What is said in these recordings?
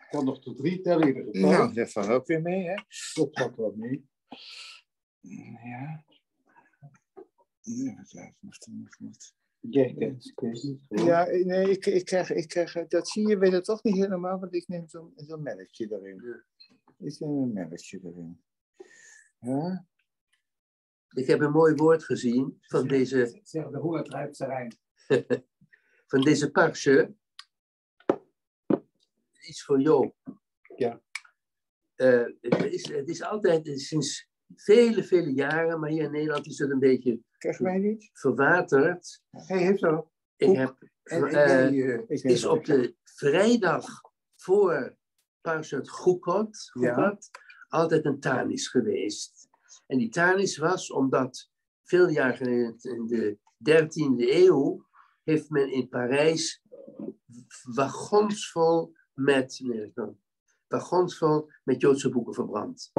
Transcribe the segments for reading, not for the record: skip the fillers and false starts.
kan nog tot 3 tellen in ieder geval. Nou, dat valt ook weer mee, hè? Dat valt wel mee. Ja. Jij kent het. Ja, nee, ik krijg, dat zie je, weet het toch niet helemaal, want ik neem zo'n melletje erin. Ik neem een melletje erin. Ja? Ik heb een mooi woord gezien van deze... Zeg de hoortruipterrein. van deze parsje. Iets voor Joop. Ja. Het is altijd, sinds vele jaren, maar hier in Nederland is het een beetje Krijg mij niet? verwaterd. Hij heeft zo. Ik heb, Ik is op de vrijdag voor Parshat Chukot altijd een tanis geweest. En die tanis was omdat veel jaar geleden, in de 13e eeuw, heeft men in Parijs wagons vol met Joodse boeken verbrand.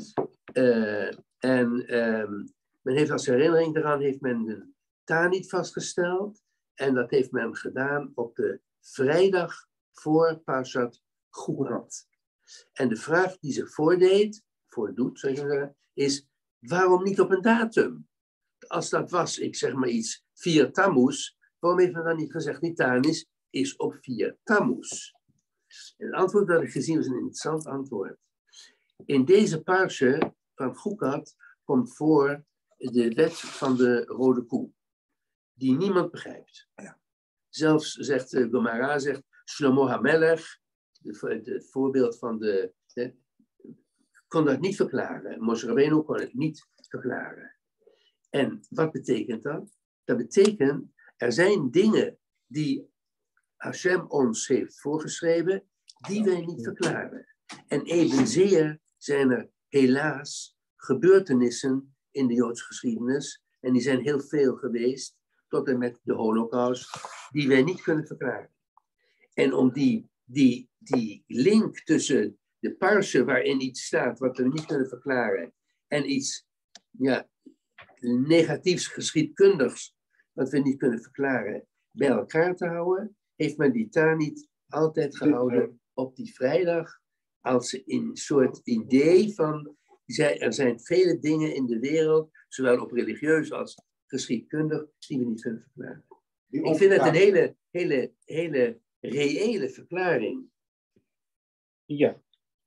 Men heeft als herinnering daaraan heeft men de Tanit vastgesteld. En dat heeft men gedaan op de vrijdag voor Parshat Chukot. En de vraag die zich voordoet, is waarom niet op een datum? Als dat was, ik zeg maar iets, 4 Tammuz, waarom heeft men dan niet gezegd, die Tanis is op 4 Tammuz? En het antwoord dat ik gezien was een interessant antwoord. In deze parsje van Chukot komt voor de wet van de rode koe, die niemand begrijpt. Ja. Zelfs zegt Gemara, zegt Shlomo HaMelech, het voorbeeld van kon dat niet verklaren. Moshe Rabbeinu kon het niet verklaren. En wat betekent dat? Dat betekent, er zijn dingen die Hashem ons heeft voorgeschreven, die wij niet verklaren. En evenzeer zijn er helaas gebeurtenissen in de Joodse geschiedenis, en die zijn heel veel geweest, tot en met de Holocaust, die wij niet kunnen verklaren. En om die link tussen de parsje waarin iets staat wat we niet kunnen verklaren, en iets negatiefs geschiedkundigs wat we niet kunnen verklaren, bij elkaar te houden, heeft men die Tanit altijd gehouden op die vrijdag als een soort idee van, er zijn vele dingen in de wereld, zowel op religieus als geschiedkundig, die we niet kunnen verklaren. Ik vind het een hele reële verklaring. Ja.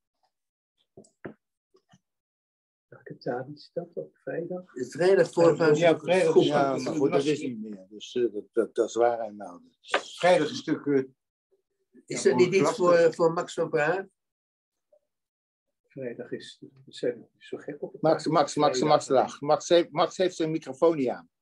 Welke Tanit is dat op vrijdag? Vrijdag voor vrijdag. Ja, maar goed, dat is niet meer. Dus dat is waar en nou. Vrijdag een stuk... is dat niet iets voor Max van Praag? Vrijdag is zo gek op het Max heeft zijn microfoon niet aan.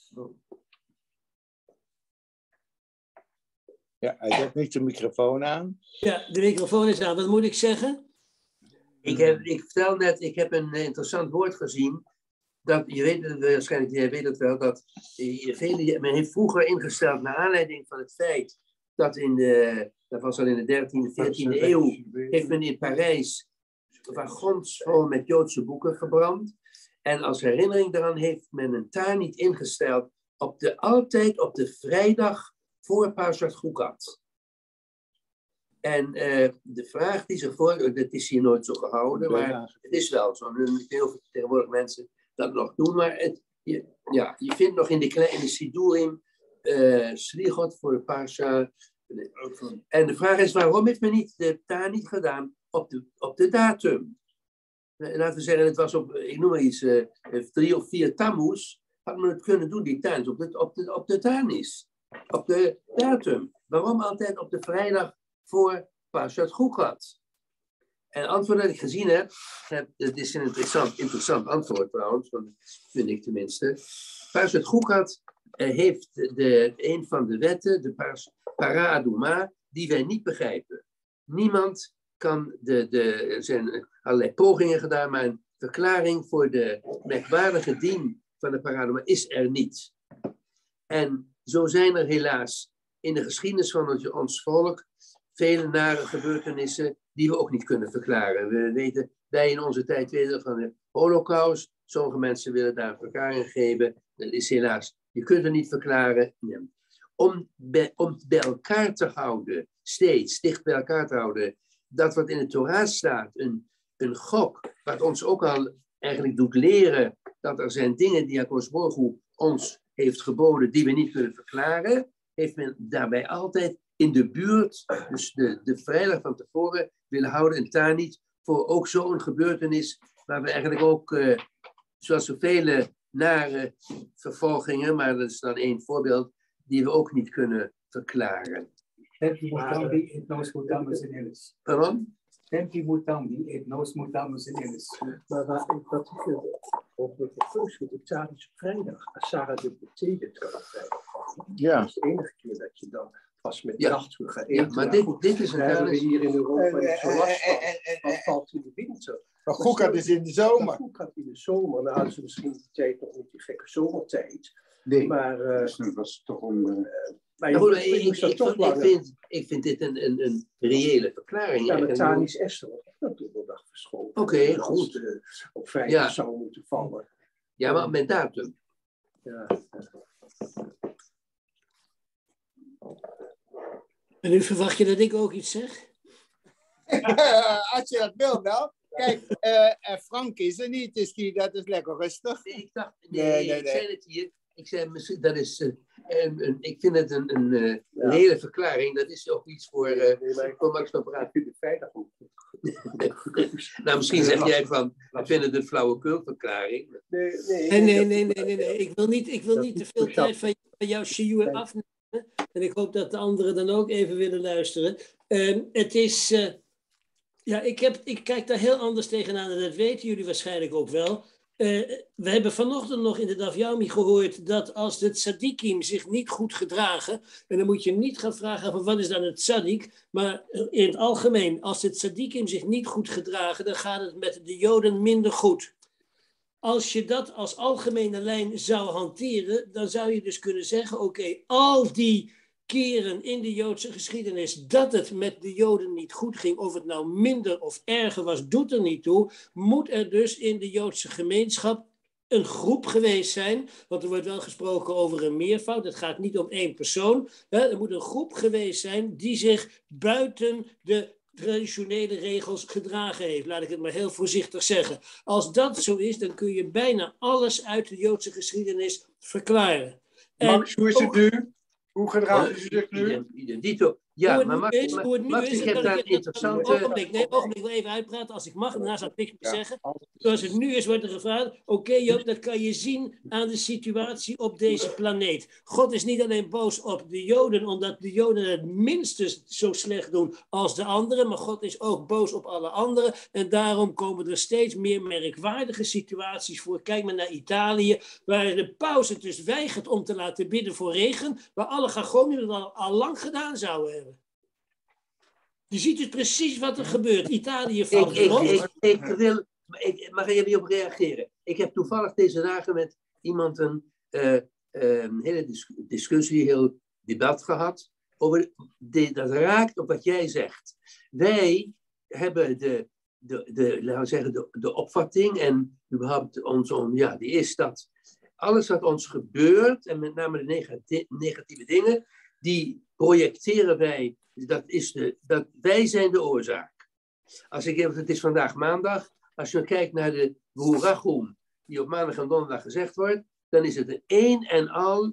Ja, hij heeft niet zijn microfoon aan. Ja, de microfoon is aan. Wat moet ik zeggen? Ik vertel net, ik heb een interessant woord gezien. Dat, je weet het waarschijnlijk, jij weet het wel, dat men heeft vroeger ingesteld, naar aanleiding van het feit dat dat was al in de 13e, 14e eeuw, heeft men in Parijs wagons vol met Joodse boeken verbrand. En als herinnering daaraan heeft men een Tanit ingesteld altijd op de vrijdag voor Parshat Chukot. En de vraag die zich dat is hier nooit zo gehouden, maar het is wel zo. Heel veel tegenwoordig mensen dat nog doen, maar je vindt nog in de Sidurim Slichot voor Parsha. En de vraag is, waarom heeft men niet de Tanit gedaan op de datum? Laten we zeggen, het was ik noem maar iets, 3 of 4 Tammuz, had men het kunnen doen, die Tanit, op de Tanis, op de datum. Waarom altijd op de vrijdag voor Parshat Chukot? En het antwoord dat ik gezien heb, het is een interessant antwoord trouwens, vind ik tenminste. Parshat Chukot heeft een van de wetten, de Para Aduma, die wij niet begrijpen. Niemand kan, er zijn allerlei pogingen gedaan, maar een verklaring voor de merkwaardige dien van de Para Aduma is er niet. En zo zijn er helaas in de geschiedenis van ons volk vele nare gebeurtenissen die we ook niet kunnen verklaren. Wij in onze tijd weten van de Holocaust. Sommige mensen willen daar een verklaring geven. Dat is helaas, je kunt het niet verklaren. Om bij elkaar te houden, steeds dicht bij elkaar te houden, dat wat in de Torah staat, een gok, wat ons ook al eigenlijk doet leren dat er zijn dingen die HaKadosh Baruch Hu ons heeft geboden die we niet kunnen verklaren, heeft men daarbij altijd in de buurt, dus de vrijdag van tevoren, willen houden en daar niet voor ook zo'n gebeurtenis, waar we eigenlijk ook, zoals zoveel nare vervolgingen, maar dat is dan één voorbeeld, die we ook niet kunnen verklaren. Pardon? Maar wat ik wil, over de voorschot op Tsadische vrijdag, Sarah de Betedet kan vrijdag. Ja. Dat is de enige keer dat je dan pas met Ja. nachtvuur gaat eten. Ja, maar dit is een hebben we Tanis. hier in Europa niet zo last van. Wat valt in de winter? Maar Goekat is in de zomer. Goekat in de zomer. Dan hadden ze misschien die tijd nog niet die gekke zomertijd. Nee, Maar, dus dat was toch om... maar Ja, goed, je moest dat toch langer. ik vind dit een reële verklaring. Ja, met En- Tanis Esther was ook een donderdag verschoven. Oké, Als goed. het, op vrijdag Ja. zou moeten vallen. Ja, maar met datum. Ja. En nu verwacht je dat ik ook iets zeg? Als je dat wil, nou. Kijk, Frank is er niet, dus dat is lekker rustig. Nee, ik dacht, Nee. ik zei het hier. Ik zei, misschien, dat is, ik vind het een Ja. reële verklaring. Dat is ook iets voor, Nee, maar ik voor Max van Praat. vind het vrijdag ook goed. Nou, misschien zeg jij van, ik vind het een flauwekulverklaring. Nee. Ik wil niet te veel tijd van jouw shiur afnemen. En ik hoop dat de anderen dan ook even willen luisteren. Het is... ik kijk daar heel anders tegenaan en dat weten jullie waarschijnlijk ook wel. We hebben vanochtend nog in de Daf Yomi gehoord dat als de tzadikim zich niet goed gedragen, en dan moet je niet gaan vragen van wat is dan het tzadik, maar in het algemeen, als de tzadikim zich niet goed gedragen, dan gaat het met de Joden minder goed. Als je dat als algemene lijn zou hanteren, dan zou je dus kunnen zeggen, oké, al die keren in de Joodse geschiedenis dat het met de Joden niet goed ging, of het nou minder of erger was, doet er niet toe, moet er dus in de Joodse gemeenschap een groep geweest zijn, want er wordt wel gesproken over een meervoud, het gaat niet om één persoon, er moet een groep geweest zijn die zich buiten de traditionele regels gedragen heeft, laat ik het maar heel voorzichtig zeggen. Als dat zo is, dan kun je bijna alles uit de Joodse geschiedenis verklaren. Max, hoe is het nu? Hoe gedragen ze zich nu? Dito. Ja, maar Max, ik heb daar een interessante... Ogenblik, ik wil even uitpraten. Als ik mag, daarna zal ik niks meer zeggen. Zoals het nu is, wordt er gevraagd. Oké, Joop, dat kan je zien aan de situatie op deze planeet. God is niet alleen boos op de Joden, omdat de Joden het minstens zo slecht doen als de anderen, maar God is ook boos op alle anderen. En daarom komen er steeds meer merkwaardige situaties voor. Kijk maar naar Italië, waar de paus het dus weigert om te laten bidden voor regen, waar alle Gagoniën dat al lang gedaan zouden hebben. Je ziet dus precies wat er gebeurt. Italië valt rond. Mag ik even op reageren? Ik heb toevallig deze dagen met iemand een hele discussie, heel debat gehad. Over dat raakt op wat jij zegt. Wij hebben laten we zeggen, de opvatting en überhaupt die is dat alles wat ons gebeurt, en met name de negatieve dingen, die projecteren wij. Dat wij zijn de oorzaak. Het is vandaag maandag. Als je kijkt naar de Boerachum, die op maandag en donderdag gezegd wordt, dan is het een en al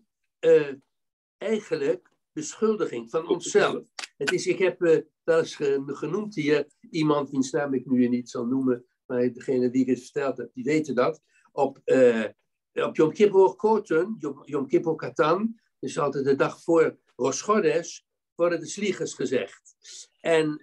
eigenlijk beschuldiging van onszelf. Ik heb wel eens genoemd hier, iemand wiens naam ik nu niet zal noemen, maar degene die ik het verteld heb, die weten dat, op Yom Kippur Koten, Yom Kippur Katan, dus altijd de dag voor Rosh Chodesh, worden de sliegers gezegd. En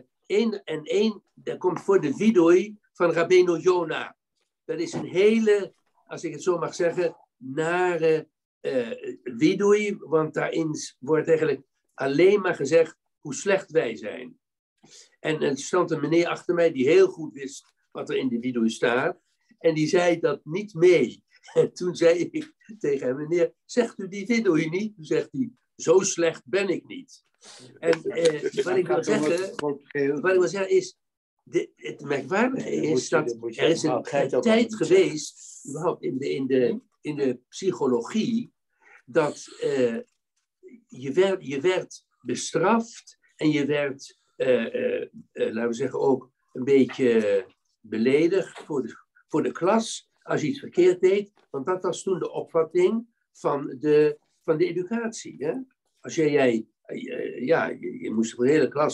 dat komt voor de vidui van Rabbeinu Yona. Dat is een hele, als ik het zo mag zeggen, nare vidui, want daarin wordt eigenlijk alleen maar gezegd hoe slecht wij zijn. En er stond een meneer achter mij die heel goed wist wat er in de vidui staat. En die zei dat niet mee. En toen zei ik tegen hem, meneer, zegt u die vidui niet? Toen zegt hij, zo slecht ben ik niet. En wat ik wil zeggen is, het merkwaardige is dat er is een tijd geweest, überhaupt in de psychologie, dat je werd bestraft en je werd laten we zeggen, ook een beetje beledigd voor de klas als je iets verkeerd deed. Want dat was toen de opvatting van de educatie. Hè? Als je moest voor de hele klas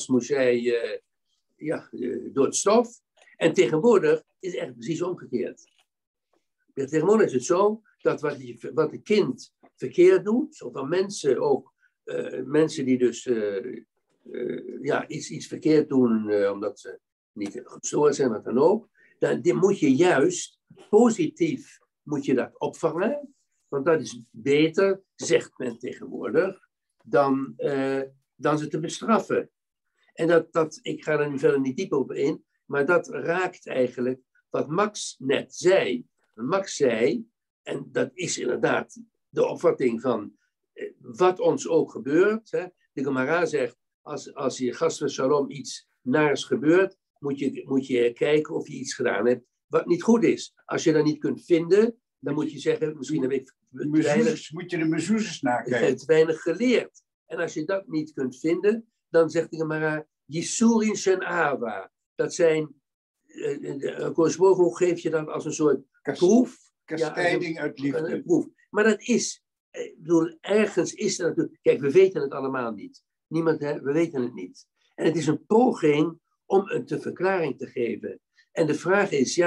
door het stof. En tegenwoordig is het echt precies omgekeerd. Tegenwoordig is het zo dat wat een kind verkeerd doet, of van mensen ook, mensen die dus iets verkeerd doen omdat ze niet gestoord zijn, wat dan ook, dan moet je juist positief moet je dat opvangen, want dat is beter, zegt men tegenwoordig, dan ze te bestraffen. En ik ga er nu verder niet diep op in, maar dat raakt eigenlijk wat Max net zei. Max zei, en dat is inderdaad de opvatting van wat ons ook gebeurt. Hè. De Gemara zegt, als je gast van Shalom iets naars gebeurt, moet je kijken of je iets gedaan hebt wat niet goed is. Als je dat niet kunt vinden, dan moet je zeggen, misschien heb ik Moet je de mezuzes nakijken. te weinig geleerd. En als je dat niet kunt vinden, dan zegt de Gemara, Yisurin Shen Ava. Dat zijn, hoe geef je dat als een soort proef? Kastijding uit liefde. Een proef. Maar dat is, ik bedoel, ergens is er natuurlijk, kijk, we weten het allemaal niet. We weten het niet. En het is een poging om een verklaring te geven. En de vraag is,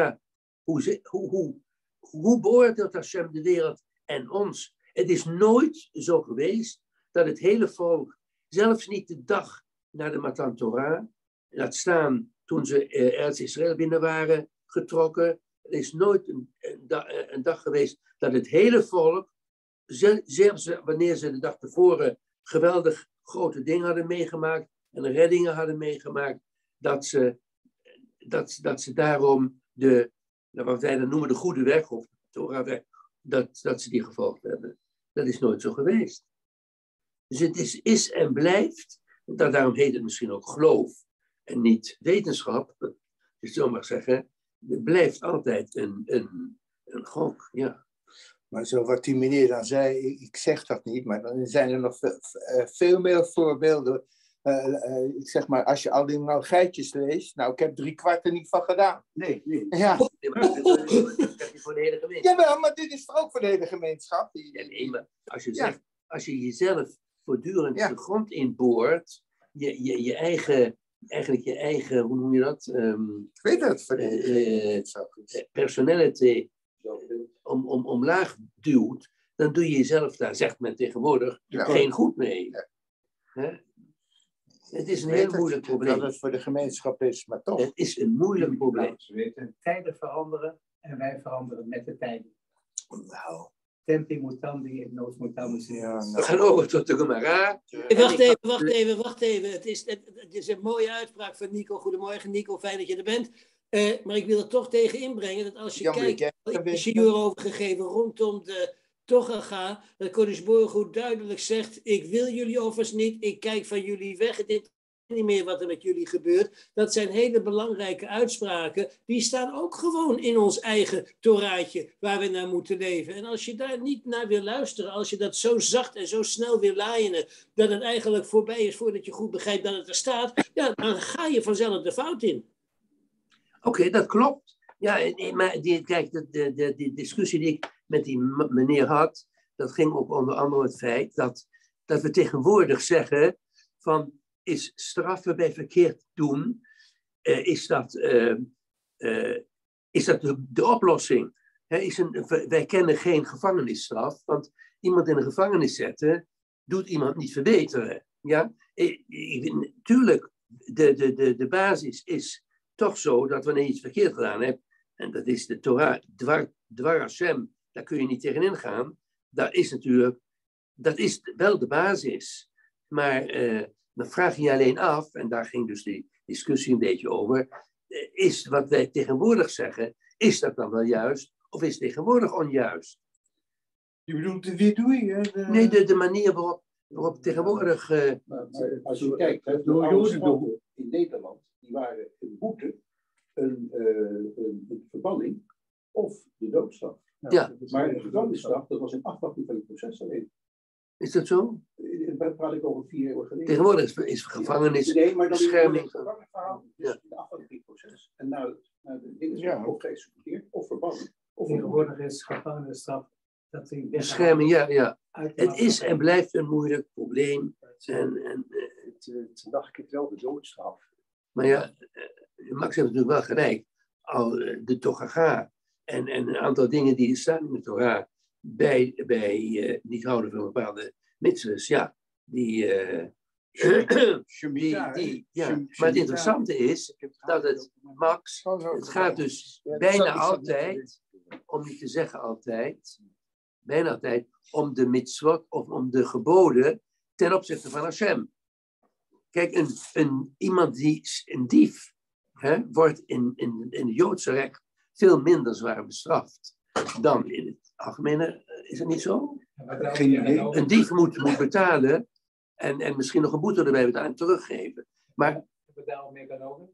hoe beoordeelt Hashem de wereld en ons? Het is nooit zo geweest dat het hele volk, zelfs niet de dag na de Matan Torah, laat staan toen ze Eretz Israël binnen waren getrokken. Er is nooit een dag geweest dat het hele volk, zelfs wanneer ze de dag tevoren geweldig grote dingen hadden meegemaakt en reddingen hadden meegemaakt, dat ze daarom wat wij dan noemen de goede weg, of de Torahweg, dat ze die gevolgd hebben. Dat is nooit zo geweest. Dus het is en blijft, daarom heet het misschien ook geloof en niet wetenschap, als je het zo mag zeggen, het blijft altijd een gok, ja. Maar zo wat die meneer dan zei, ik zeg dat niet, maar dan zijn er nog veel meer voorbeelden. Ik zeg maar, als je al die nou geitjes leest, nou, ik heb 3/4 er niet van gedaan. Nee. Ja. Dat is voor de hele gemeenschap. Jawel, maar dit is toch ook voor de hele gemeenschap? Nee, maar als je zegt, als je jezelf voortdurend de grond inboort, je eigen, hoe noem je dat? Ik weet het. Personality omlaag duwt, dan doe je jezelf daar, zegt men tegenwoordig, geen goed mee. Ja. Het is een heel moeilijk probleem. Dat het voor de gemeenschap is, maar toch. Het is een moeilijk probleem. Ze weten, tijden veranderen en wij veranderen met de tijden. Nou. Tempi mutandi en nos mutandi. We gaan over tot de Gemara. Wacht even. Het is een mooie uitspraak van Nico. Goedemorgen Nico, fijn dat je er bent. Maar ik wil er toch tegen inbrengen dat als je kijkt, ik heb een shiur over gegeven rondom de Tochaga, dat Kodesh Baruch Hu duidelijk zegt, ik wil jullie offers niet, ik kijk van jullie weg, het is niet meer wat er met jullie gebeurt. Dat zijn hele belangrijke uitspraken, die staan ook gewoon in ons eigen Toraatje, waar we naar moeten leven. En als je daar niet naar wil luisteren, als je dat zo zacht en zo snel wil laaienen, dat het eigenlijk voorbij is voordat je goed begrijpt dat het er staat, ja, dan ga je vanzelf de fout in. Oké, dat klopt. Ja, maar kijk, die discussie die ik met die meneer had, dat ging ook onder andere het feit dat we tegenwoordig zeggen van, is straffen bij verkeerd doen, is dat de oplossing? Wij kennen geen gevangenisstraf, want iemand in de gevangenis zetten, doet iemand niet verbeteren. Ja? Tuurlijk, de basis is toch zo dat wanneer je iets verkeerd gedaan hebt, en dat is de Torah, Dvar Hashem, daar kun je niet tegenin gaan. Dat is wel de basis. Maar dan vraag je je alleen af, en daar ging dus die discussie een beetje over, is wat wij tegenwoordig zeggen, is dat dan wel juist, of is het tegenwoordig onjuist? Je bedoelt de witdoeing? Nee, de manier waarop tegenwoordig... Als je kijkt, de Jodendom in Nederland, die waren een boete, een verbanning of de doodstraf. Ja. Maar de verbanningsstraf, dat was een afwachting van het proces alleen. Is dat zo? Daar praat ik over 4 eeuwen geleden. Tegenwoordig is gevangenis Nee, maar dan bescherming. is het gevangenverhaal, dus Ja. in het afvalproces. En nou de dingen Ja. zijn of geëxecuteerd of verbannen. Of Tegenwoordig is gevangenisstraf dat die Bescherming, ja. uit de Het is maatschappij. en blijft een moeilijk probleem. Het dacht ik wel de doodstraf. Maar ja, Max heeft natuurlijk wel gelijk. Al de Tochaga en een aantal dingen die staan in de Torah bij niet houden van bepaalde mitzvahs, ja, Shemitah, hè? ja. Maar het Shemitah. interessante is dat het, Max, het gaat dus bijna altijd, om niet te zeggen altijd, bijna altijd, om de mitzvot of om de geboden ten opzichte van Hashem. Kijk, iemand die een dief wordt in het Joodse recht veel minder zwaar bestraft dan in het algemene. Is het niet zo? Geen idee. Een dief moet betalen en misschien nog een boete erbij betalen en teruggeven. Maar Hebben we daar al meer genomen?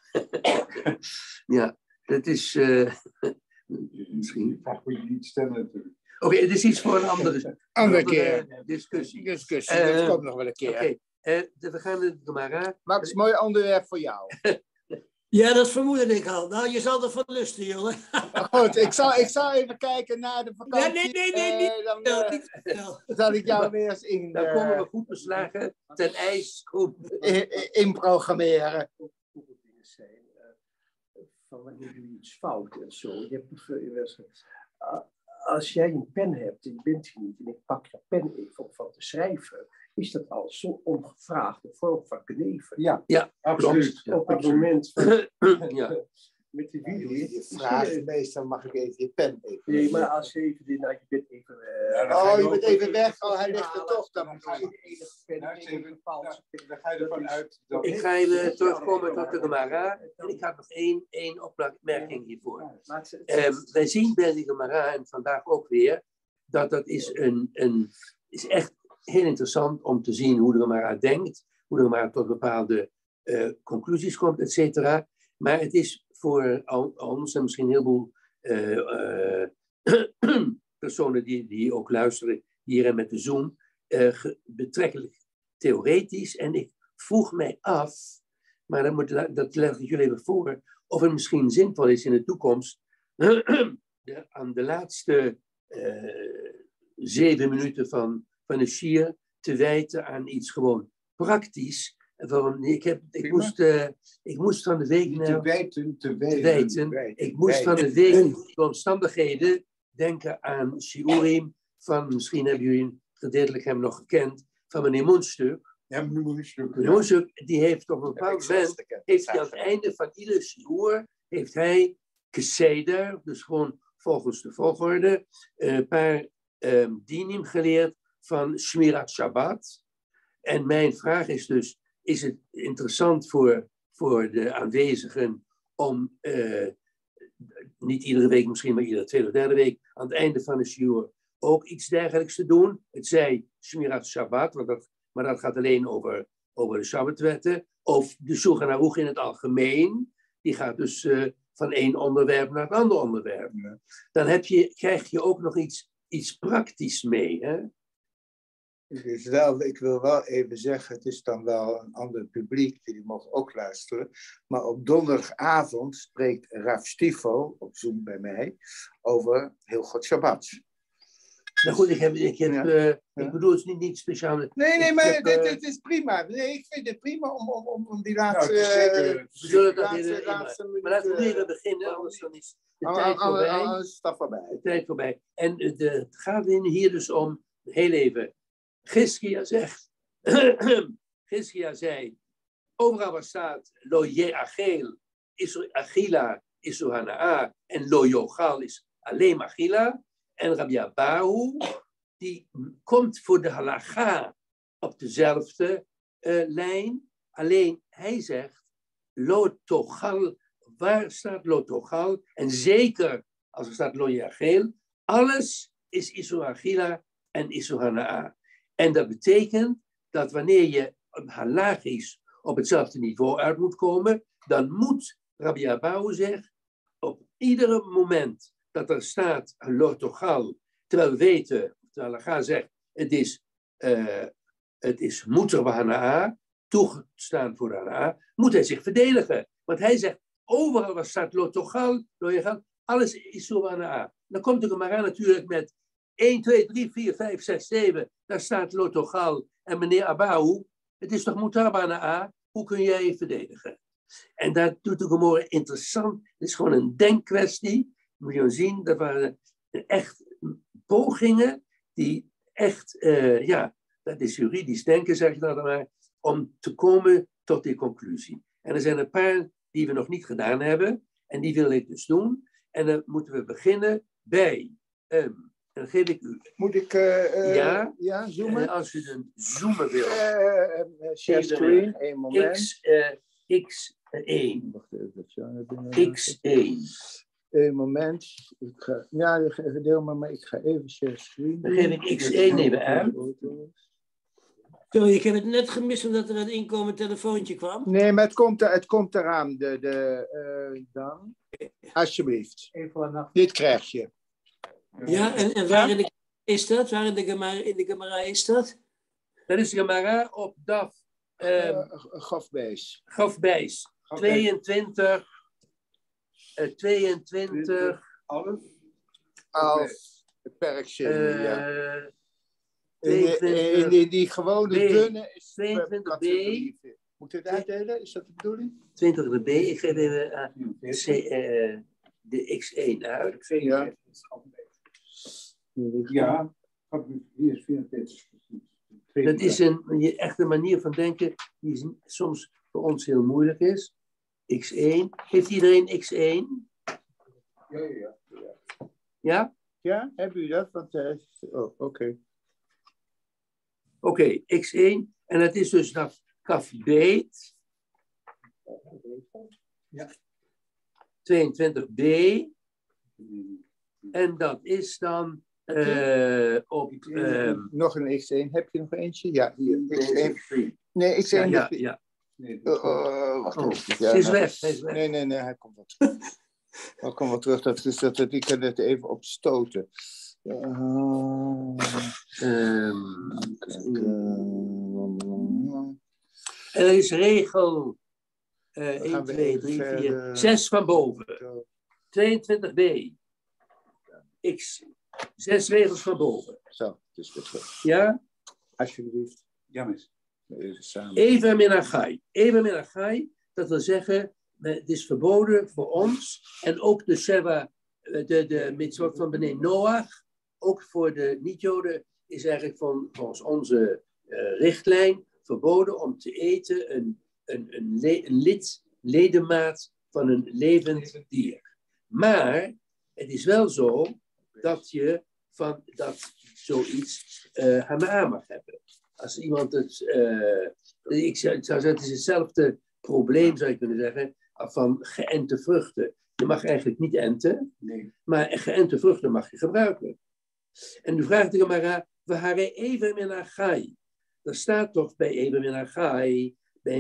ja, dat is misschien. Vaak moet je niet stemmen natuurlijk. Oké, het is iets voor een andere keer. discussie. Discussie, dat komt nog wel een keer. Oké, we gaan naar de Gemara. Max, mooi onderwerp voor jou. Ja, dat vermoedde ik al. Nou, je zal ervan lusten, jongen. Goed, ik zal even kijken naar de vakantie. Nee, niet dan niet snel. zal ik jou weer eens Dan komen we goed beslagen ten ijs. inprogrammeren. Hoeveel dingen zijn van wanneer je iets fout en zo. Je hebt als jij een pen hebt en je bent hier niet en ik pak je pen even om van te schrijven, is dat al zo ongevraagd een vorm van kneven. Ja, Absoluut. Op het moment van Ja. met de video. je vraagt meestal, mag ik even je pen even? Nee, maar als je even je bent even. Je bent even weg, hij ligt er toch dan. ga je de enige pen even een valse pen. Dan ga je ervan uit dat... Ik ga even terugkomen tot de Gemara. En ik heb nog één opmerking hiervoor. Wij zien bij de Gemara, en vandaag ook weer, dat is is echt heel interessant om te zien hoe de Gemara denkt, hoe de Gemara tot bepaalde conclusies komt, et cetera. Maar het is voor ons en misschien een heleboel personen die ook luisteren hier en met de Zoom, betrekkelijk theoretisch. En ik vroeg mij af, maar dat leg ik jullie even voor, of het misschien zinvol is in de toekomst aan de laatste 7 minuten van de Shir te wijten aan iets gewoon praktisch. Ik moest van de week Niet naar... te wijten. Ik moest van de week door omstandigheden denken aan Shiurim van, misschien hebben jullie gedeeltelijk hem nog gekend, van meneer Mundstuk. Ja, Meneer Mundstuk, die heeft op een bepaald moment, heeft hij aan het einde van ieder Shiur, heeft hij keseder, dus gewoon volgens de volgorde, een paar dinim geleerd van Shmirat Shabbat. En mijn vraag is dus, is het interessant voor de aanwezigen om niet iedere week, misschien maar iedere tweede of derde week, aan het einde van de shiur ook iets dergelijks te doen? Het zij Shmirat Shabbat, maar dat gaat alleen over de Shabbatwetten, of de Shulchan Aruch in het algemeen. Die gaat dus van één onderwerp naar het andere onderwerp. Dan krijg je ook nog iets praktisch mee, hè? Ik wil wel even zeggen, het is dan wel een ander publiek, die mogen ook luisteren. Maar op donderdagavond spreekt Rav Stifo op Zoom bij mij over Hilchot Shabbat. Nou goed, ik bedoel het niet speciaal. Nee, maar dit is prima. Nee, ik vind het prima om die laatste... zeker. We zullen dat laatste minuut... maar laten we even beginnen, anders dan is de tijd voorbij. Alles is dat voorbij. De tijd voorbij. En het gaat hier dus om, heel even, Giskia zegt, Giskia zei, overal waar staat, lo je achel, achila, isu hana'a, en lo yochal is alleen achila. En Rabbi Abahu, die komt voor de halacha op dezelfde lijn. Alleen hij zegt, lo tochal, waar staat lo tochal? En zeker als er staat lo yachel, alles is isu achila en isu hana'a. En dat betekent dat wanneer je halachisch op hetzelfde niveau uit moet komen, dan moet Rabbi Abahu zeggen, op ieder moment dat er staat lo tochal, terwijl we weten, de halacha zegt, het is het is moeder wa hana'a, toegestaan voor de hana'a, moet hij zich verdedigen. Want hij zegt, overal waar staat lo tochal, lo yegal, alles is zo wa hana'a. Dan komt de Gemara natuurlijk met 1, 2, 3, 4, 5, 6, 7, daar staat lo tochal en meneer Abahu, het is toch moeder wa hana'a, hoe kun jij je verdedigen? En daar doet de Gemara interessant, het is gewoon een denkkwestie, moet je zien, dat waren echt pogingen die echt, dat is juridisch denken, zeg ik dan maar, om te komen tot die conclusie. En er zijn een paar die we nog niet gedaan hebben, en die wil ik dus doen. En dan moeten we beginnen bij, en dan geef ik u... Moet ik zoomen? Als u een zoomen wil. Share screen, 1 moment. X1. Wacht even. X1. 1 moment. Deel maar ik ga even share screen. Dan geef ik X1 even uit. Sorry, ik heb het net gemist omdat er een inkomend telefoontje kwam. Nee, maar het komt eraan. Dan. Alsjeblieft. Dit krijg je. Ja, en waar in de is dat? Waar in de Gemara is dat? Dat is de Gemara op DAF. Gafbees. Gafbees. 22. 11. Perkje. Ja. 22. Die gewone dunne is 22b. Moet ik het uitdelen? Is dat de bedoeling? 22b. Ik geef even de X1 uit. Ja. Ja, hier is 44. Dat is een echte manier van denken die soms voor ons heel moeilijk is. X1. Heeft iedereen X1? Ja. Ja? Ja, hebben u dat? Oké. Oké, X1. En dat is dus dat kafbeet. Ja. 22b. En dat is dan op... nog een X1. Heb je nog eentje? Ja, hier. X1. Nee, X1. Ja. Wacht even. Hij is weg. Nee, hij komt wel terug. Hij komt wel terug. Ik kan het even opstoten. Er is regel 1, 2, 3, 4, 6 van boven. 22b. X. 6 regels van boven. Zo, dus weer terug. Ja? Alsjeblieft. Ja, mis. Even samen. Eva Menachai. Eva Menachai, dat wil zeggen, het is verboden voor ons en ook de Sheva, de mitzvot van Bnei Noach, ook voor de niet-Joden, is eigenlijk volgens onze richtlijn verboden om te eten een ledemaat van een levend dier. Maar het is wel zo dat je van dat zoiets hana'a mag hebben. Als iemand het... ik zou zeggen, het is hetzelfde probleem, zou je kunnen zeggen, van geënte vruchten. Je mag eigenlijk niet enten, maar geënte vruchten mag je gebruiken. En nu vraagt de Gemara, we hare even menachai. Er staat toch bij even menachai, bij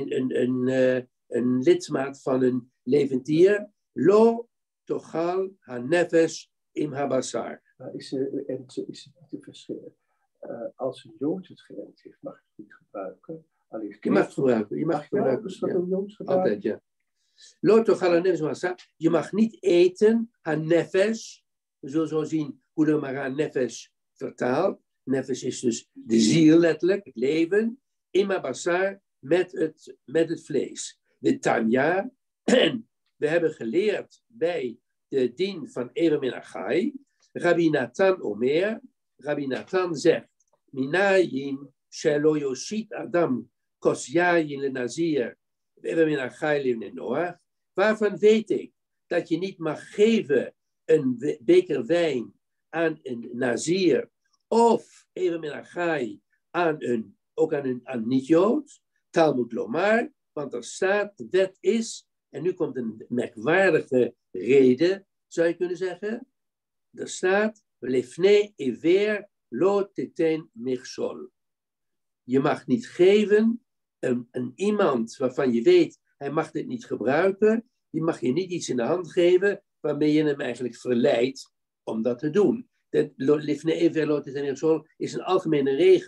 een lidmaat van een levend dier, lo tochal hanefesh im habasar. Is het niet te verschillen? Als een Jood het geënt heeft, mag je het niet gebruiken. Je mag het gebruiken. Je mag het gebruiken. Is dat een Joods gebruik? Altijd, ja. Lo tochal hanefesh habasar. Je mag niet eten hanefesh. We zullen zo zien hoe de Gemara nefesh vertaalt. Nefesh is dus de ziel letterlijk, het leven. Im habasar, met het vlees. De Tanya. En we hebben geleerd bij de dien van Eva Menachai. Rabbi Nathan Omer. Rabbi Nathan zegt. Minayin shelo yoshit adam kosyayin le nazir. Eva Menachai le Noach. Waarvan weet ik dat je niet mag geven een beker wijn aan een nazir of Eva Menachai ook aan een niet-Jood. Talmud Lomar, want er staat, de wet is, en nu komt een merkwaardige reden, zou je kunnen zeggen. Er staat, lefne ever lo teten michshol. Je mag niet geven aan iemand waarvan je weet, hij mag dit niet gebruiken, die mag je niet iets in de hand geven waarmee je hem eigenlijk verleidt om dat te doen. Lefne ever lo teten michshol is een algemene regel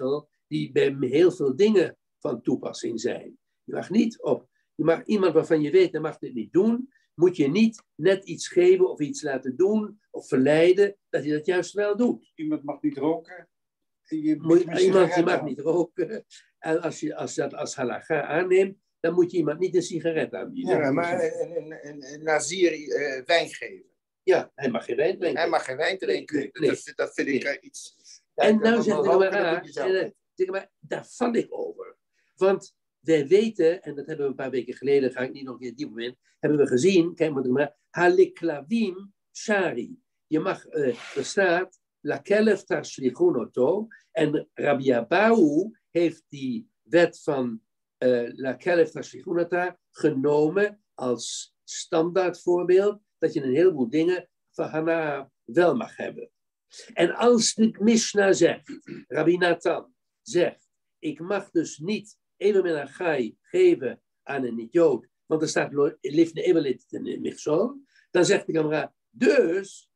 die bij heel veel dingen van toepassing zijn. Iemand waarvan je weet, hij mag dit niet doen, moet je niet net iets geven of iets laten doen of verleiden, dat hij dat juist wel doet. Iemand mag niet roken. Iemand die mag niet roken. En als je dat als halakha aanneemt, dan moet je iemand niet een sigaret aanbieden. Ja, maar een Nazir wijn geven. Ja, hij mag geen wijn drinken. Hij mag geen wijn drinken. Nee. Dat vind ik iets... En Ja, nou zegt de maar daar val ik over. Want wij weten, en dat hebben we een paar weken geleden, ga ik niet nog een keer diep op in, hebben we gezien, kijk maar, haliklavim shari. Je mag, er staat, la kelef tashlichun oto, en Rabbi Abahu heeft die wet van la kelef tashlichun oto genomen als standaard voorbeeld, dat je een heleboel dingen van Hana wel mag hebben. En als de Mishnah zegt, Rabbi Nathan zegt, ik mag dus niet even met een gai geven aan een niet-Jood, want er staat lifne evelit in Michshol, dan zegt de Gemara, dus,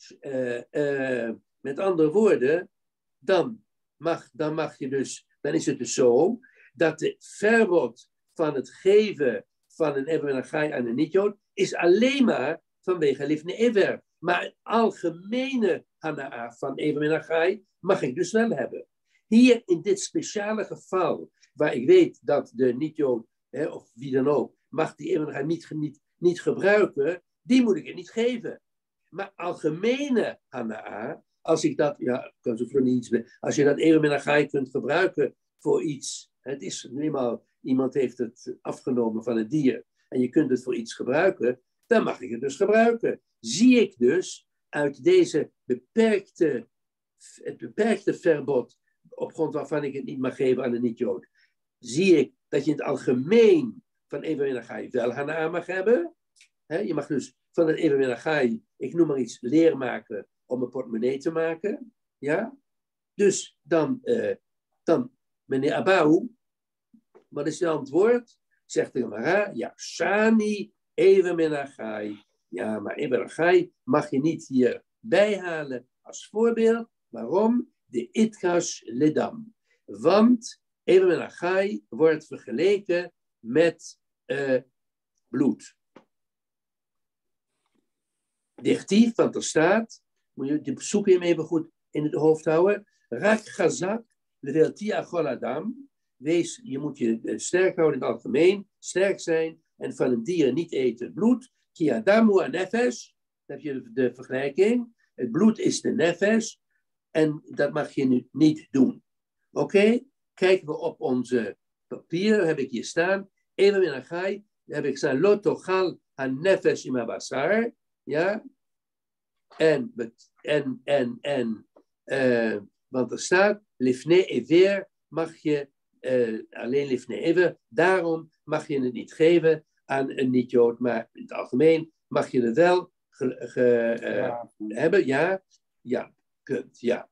met andere woorden, dan is het dus zo, dat de verbod van het geven van een even met een gai aan een niet-Jood, is alleen maar vanwege lifne ever. Maar het algemene hana'a van even met een gai mag ik dus wel hebben. Hier in dit speciale geval, waar ik weet dat de niet-Jood, of wie dan ook, mag die even met een gai niet gebruiken, die moet ik het niet geven. Maar algemene hana'a, als ik dat, kan zo niet iets, als je dat even met een gai kunt gebruiken voor iets, het is eenmaal, iemand heeft het afgenomen van het dier, en je kunt het voor iets gebruiken, dan mag ik het dus gebruiken. Zie ik dus uit deze het beperkte verbod, op grond waarvan ik het niet mag geven aan een niet-Jood, zie ik dat je in het algemeen van even ga je wel hana'a mag hebben. Je mag dus van het even ga je, ik noem maar iets, leer maken om een portemonnee te maken. Ja? Dus dan meneer Abahu, wat is je antwoord? Zegt de Gemara, ja, shani even menachai. Ja, maar even menachai mag je niet hier bijhalen als voorbeeld. Waarom? De itkash ledam. Want even menachai wordt vergeleken met bloed. Dichtief, want er staat, moet je de zoek hem even goed in het hoofd houden. Rak chazak levelti achol adam. Wees, je moet je sterk houden in het algemeen, sterk zijn en van een dier niet eten bloed. Ki adamu en nefesh, dan heb je de vergelijking. Het bloed is de nefesh en dat mag je nu niet doen. Oké? Kijken we op onze papier, heb ik hier staan. Even in een gai, heb ik staan, lo tochal han nefesh im abasar. Ja? Want er staat, lifne ever mag je alleen lifne ever, daarom mag je het niet geven aan een niet-Jood, maar in het algemeen mag je het wel hebben, ja, kunt, ja.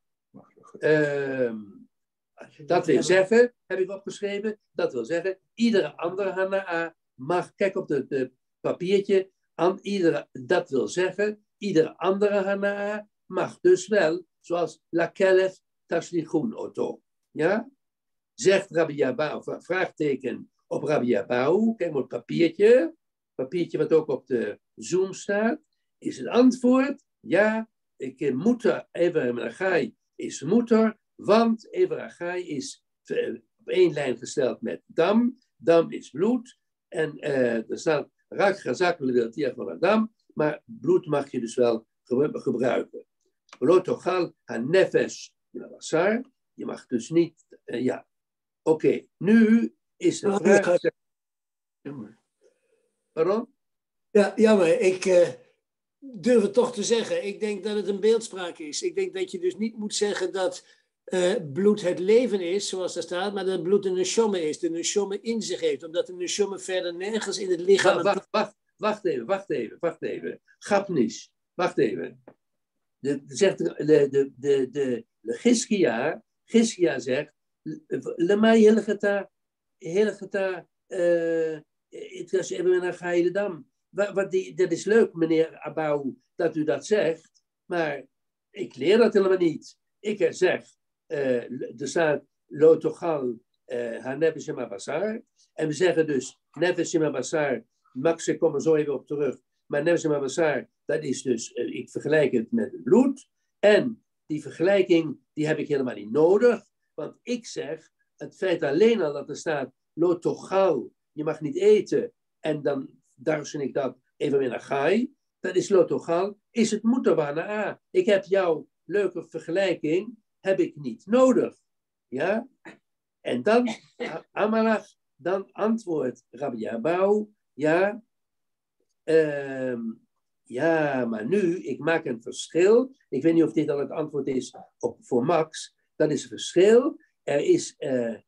Dat wil zeggen, heb ik opgeschreven, dat wil zeggen, iedere andere hana'a mag, kijk op het papiertje, dat wil zeggen, iedere andere hana'a mag dus wel, zoals la kelef tashlichun oto. Ja? Zegt Rabbi Abahu, vraagteken op Rabbi Abahu, kijk maar het papiertje wat ook op de Zoom staat, is het antwoord, ja, moeder, even Achai is moeder, want even Achai is op één lijn gesteld met dam is bloed, en er staat rak chazak leveltia van dam, maar bloed mag je dus wel gebruiken. Lotochal hanefesh basar, je mag dus niet, ja. Oké, nu is de vraag. Pardon? Ja, maar ik durf het toch te zeggen. Ik denk dat het een beeldspraak is. Ik denk dat je dus niet moet zeggen dat bloed het leven is, zoals daar staat, maar dat bloed een neshomme is, de neshomme in zich heeft, omdat de neshomme verder nergens in het lichaam... Wacht even. Gapnis, wacht even. De Giskia zegt, Lemai Hilgeta, het was even naar Gaidam. Dat is leuk, meneer Abahu, dat u dat zegt, maar ik leer dat helemaal niet. Ik zeg, er staat lo tochal hanefesh basar. En we zeggen dus, nefesh basar, Max, ik kom er zo even op terug. Maar nefesh basar, dat is dus, ik vergelijk het met het bloed. En die vergelijking, die heb ik helemaal niet nodig. Want ik zeg, het feit alleen al dat er staat, lo tochal, je mag niet eten. En dan darsen ik dat even weer naar Gai. Dat is lo tochal, is het mutabana. Ik heb jouw leuke vergelijking, heb ik niet nodig. Ja? En dan, Amalach, dan antwoordt Rabbi Abou, ja, ja, maar nu, ik maak een verschil. Ik weet niet of dit al het antwoord is voor Max. Dat is een verschil. Er is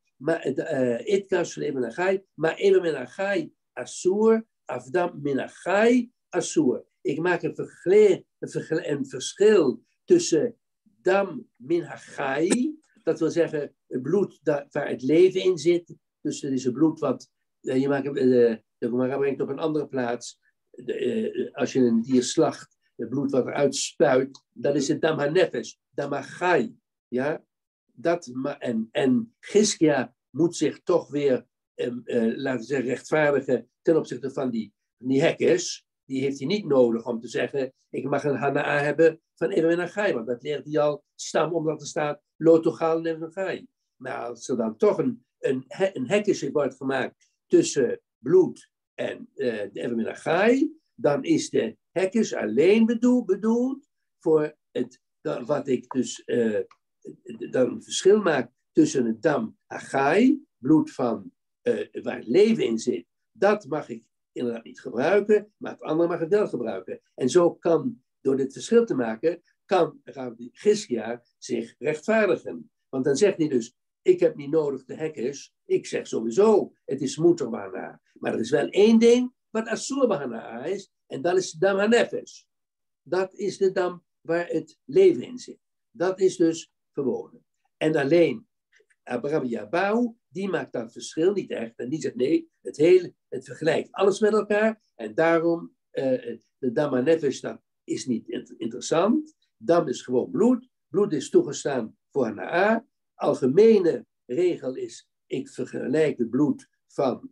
Itkas even Achai, maar even min Achai Asur, Afdam min Achai Asur. Ik maak een verschil tussen Dam min Achai, dat wil zeggen het bloed waar het leven in zit. Dus dat is het bloed wat je maakt, de Gemara brengt op een andere plaats. Als je een dier slacht, het bloed wat eruit spuit, dat is het Dam HaNefesh, Dam HaChai. Ja? En Giskia moet zich toch weer, laten we zeggen, rechtvaardigen ten opzichte van die hekkers. Die heeft hij niet nodig om te zeggen, ik mag een Hana'a hebben van Even en Gai, want dat leert hij al stam omdat er staat Lotogal en Gai. Maar als er dan toch een hekkersje wordt gemaakt tussen bloed en de Even en Gai, dan is de hekkers alleen bedoeld voor wat ik dus dan een verschil maak tussen het Dam Hagai, bloed van waar het leven in zit. Dat mag ik inderdaad niet gebruiken, maar het andere mag ik wel gebruiken. En zo kan, door dit verschil te maken, kan Rabbi Giskia zich rechtvaardigen. Want dan zegt hij dus, ik heb niet nodig de hekkers, ik zeg sowieso, het is mutar bahana. Maar er is wel één ding wat asur bahana is, en dat is Dam HaNefesh. Dat is de dam waar het leven in zit. Dat is dus verboden. En alleen Rabbi Abou, die maakt dat verschil niet echt. En die zegt nee, het vergelijkt alles met elkaar. En daarom, de Dam HaNefesh, dat is niet interessant. Dam is gewoon bloed. Bloed is toegestaan voor Hana'a. Algemene regel is, ik vergelijk het bloed van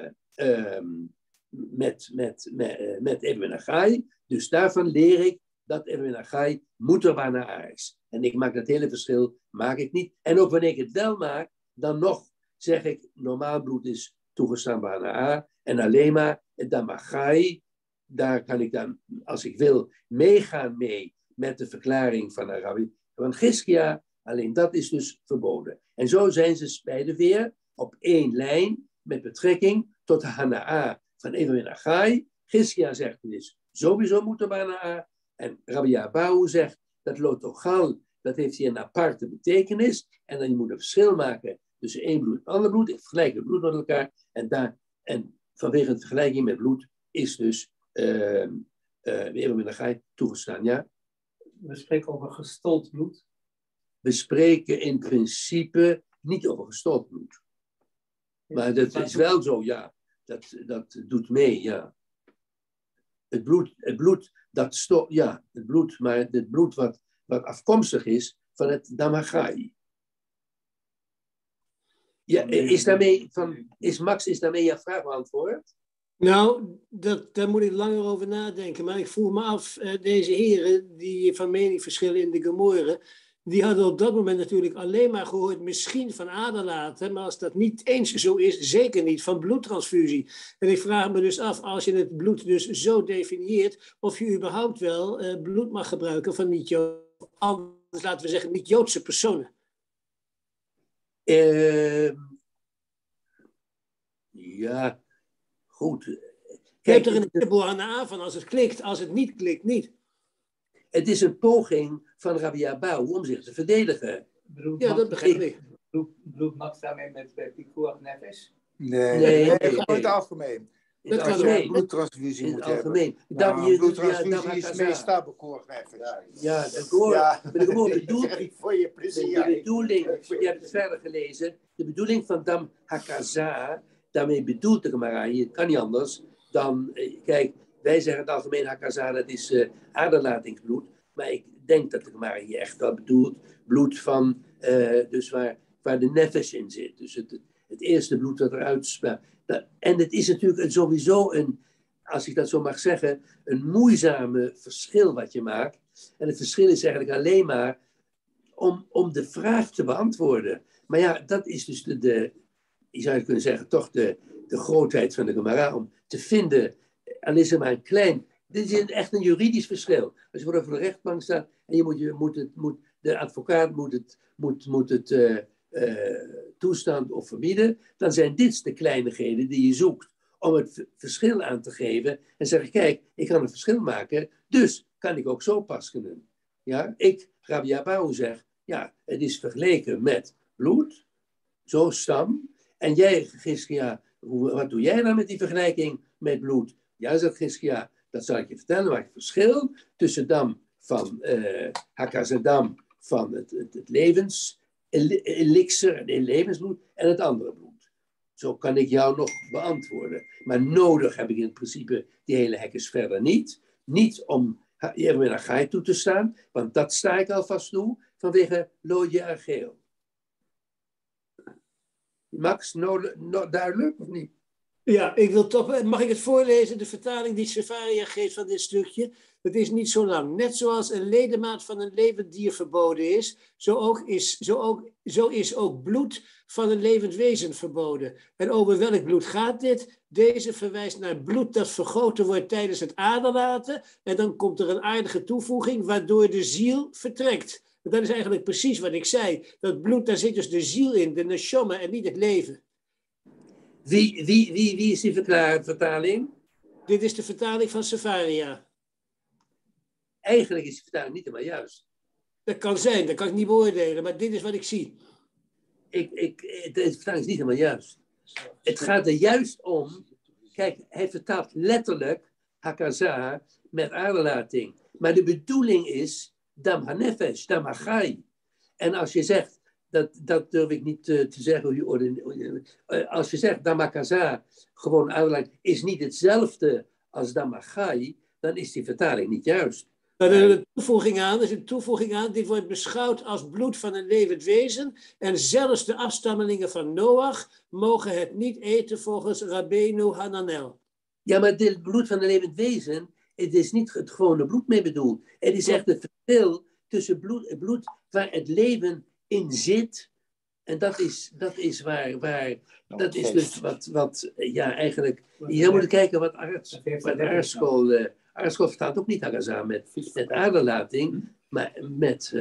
met Even Achai. Dus daarvan leer ik dat Even Achai mutar bahana is. En ik maak dat hele verschil, maak ik niet. En ook wanneer ik het wel maak, dan nog zeg ik, normaal bloed is toegestaan bahana. En alleen maar het Dam Achai, daar kan ik dan, als ik wil, meegaan met de verklaring van Rabbi van Giskia. Alleen dat is dus verboden. En zo zijn ze beide weer op één lijn met betrekking tot de Hana'a van Even Achai. Giskia zegt dus sowieso mutar bahana. En Rabbi Abou zegt dat lotogal, dat heeft hier een aparte betekenis. En dan moet je een verschil maken tussen één bloed en ander bloed. Ik vergelijk het bloed met elkaar. En vanwege de vergelijking met bloed is dus Even Achai toegestaan. Ja? We spreken over gestold bloed. We spreken in principe niet over gestold bloed. Maar dat is wel zo, ja. Dat doet mee, ja. Het bloed dat stopt, ja, het bloed, maar het bloed wat afkomstig is van het Dam Hagai. Ja, is daarmee jouw vraag beantwoord? Nou, daar moet ik langer over nadenken. Maar ik vroeg me af, deze heren die van mening verschillen in de Gemoren, die hadden op dat moment natuurlijk alleen maar gehoord, misschien van aderlaten, maar als dat niet eens zo is, zeker niet van bloedtransfusie. En ik vraag me dus af, als je het bloed dus zo definieert, of je überhaupt wel bloed mag gebruiken van anders laten we zeggen, niet-Joodse personen. Ja, goed. Je hebt er een heleboel aan van, als het klikt, als het niet klikt, niet. Het is een poging van Rabbi Abou om zich te verdedigen. Ja, dat begrijp ik. Bloed mag daarmee met pikuach nefesh? Nee, gewoon in het algemeen. In het Als je algemeen. bloedtransfusie In moet het hebben. algemeen. Nou, bloedtransfusie is meestal bekoord. Ja, de bedoeling, Voor je plezier. je hebt het verder gelezen, de bedoeling van Dam Hakaza, daarmee bedoelt de Gemara, het kan niet anders dan, kijk, wij zeggen het algemeen Hakaza, dat is aderlatingsbloed, maar ik denk dat de Gemara hier echt wel bedoelt bloed van, dus waar waar de nefesh in zit. Dus het eerste bloed dat eruit spuit. En het is natuurlijk sowieso als ik dat zo mag zeggen, een moeizame verschil wat je maakt. En het verschil is eigenlijk alleen maar om de vraag te beantwoorden. Maar ja, dat is dus je zou kunnen zeggen, toch de grootheid van de Gemara, om te vinden, al is er maar een klein. Dit is echt een juridisch verschil. Als je voor de rechtbank staat en de advocaat moet het toestaan of verbieden, dan zijn dit de kleinigheden die je zoekt om het verschil aan te geven en zeggen, kijk, ik kan een verschil maken, dus kan ik ook zo paskenen. Ja, Rabbi Abahu zeg, ja, het is vergeleken met bloed, zo stam, en jij, Chizkia, wat doe jij dan met die vergelijking met bloed? Ja, zegt Chizkia, dat zal ik je vertellen, maar het verschil tussen dam van Hakazadam van het levenselixer, het levensbloed, en het andere bloed. Zo kan ik jou nog beantwoorden. Maar nodig heb ik in principe die hele hekkers verder niet. Niet om Jeremy Achai toe te staan, want dat sta ik alvast toe, vanwege Lodje Argeel. Max, duidelijk of niet? Ja, ik wil toch, mag ik het voorlezen, de vertaling die Sefaria geeft van dit stukje? Het is niet zo lang. Net zoals een ledemaat van een levend dier verboden is, zo is ook bloed van een levend wezen verboden. En over welk bloed gaat dit? Deze verwijst naar bloed dat vergoten wordt tijdens het aderlaten. En dan komt er een aardige toevoeging, waardoor de ziel vertrekt. Dat is eigenlijk precies wat ik zei. Dat bloed, daar zit dus de ziel in, de neshama en niet het leven. Wie is die vertaling? Dit is de vertaling van Sefaria. Eigenlijk is die vertaling niet helemaal juist. Dat kan zijn, dat kan ik niet beoordelen, maar dit is wat ik zie. De vertaling is niet helemaal juist. Het gaat er juist om, kijk, hij vertaalt letterlijk Hakazah met aderlating. Maar de bedoeling is Dam Hanefesh, Dam Hachai. En als je zegt, dat durf ik niet te zeggen. Als je zegt Dam Hakazah, gewoon aderlating, is niet hetzelfde als Dam Hachai, dan is die vertaling niet juist. Er is een toevoeging aan, dit wordt beschouwd als bloed van een levend wezen en zelfs de afstammelingen van Noach mogen het niet eten volgens Rabbeinu Hananel. Ja, maar dit bloed van een levend wezen, het is niet het gewone bloed mee bedoeld. Het is echt het verschil tussen bloed waar het leven in zit. En dat is waar dat is dus wat ja, eigenlijk, je moet kijken wat Aardschool vertaalt ook niet Hakazah met aderlating, maar met...